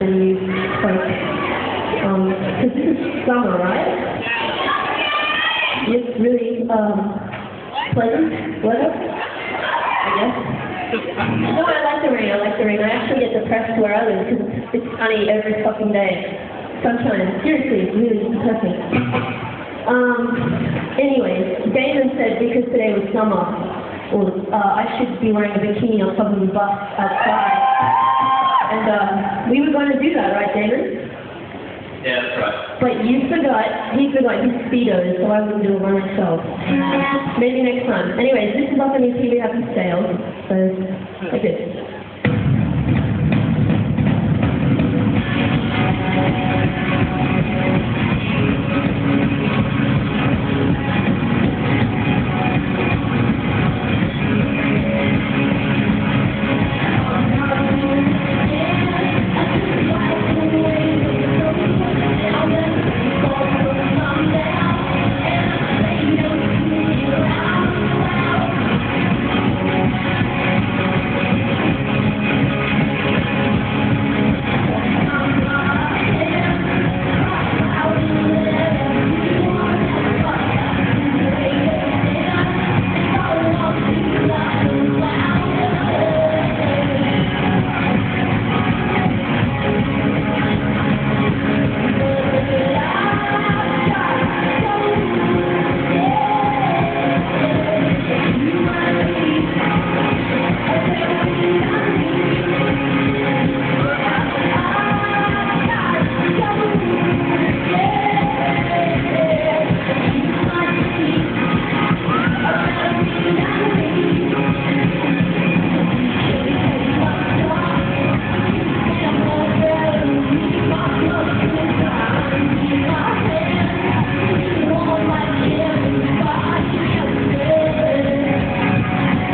you folks. Because this is summer, right? It's really pleasant weather, I guess. No, I like the rain. I like the rain. I actually get depressed where I live because it's sunny every fucking day. Sunshine. Seriously, it's really depressing. Anyways, Damon said because today was summer, well, I should be wearing a bikini on top of the bus outside. And we were going to do that, right, Damon? Yeah, that's right. But he forgot his Speedos, so I wouldn't do it by myself. Maybe next time. Anyways, this is up on your TV Happy Sale, so like this.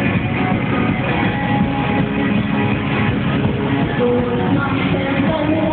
Not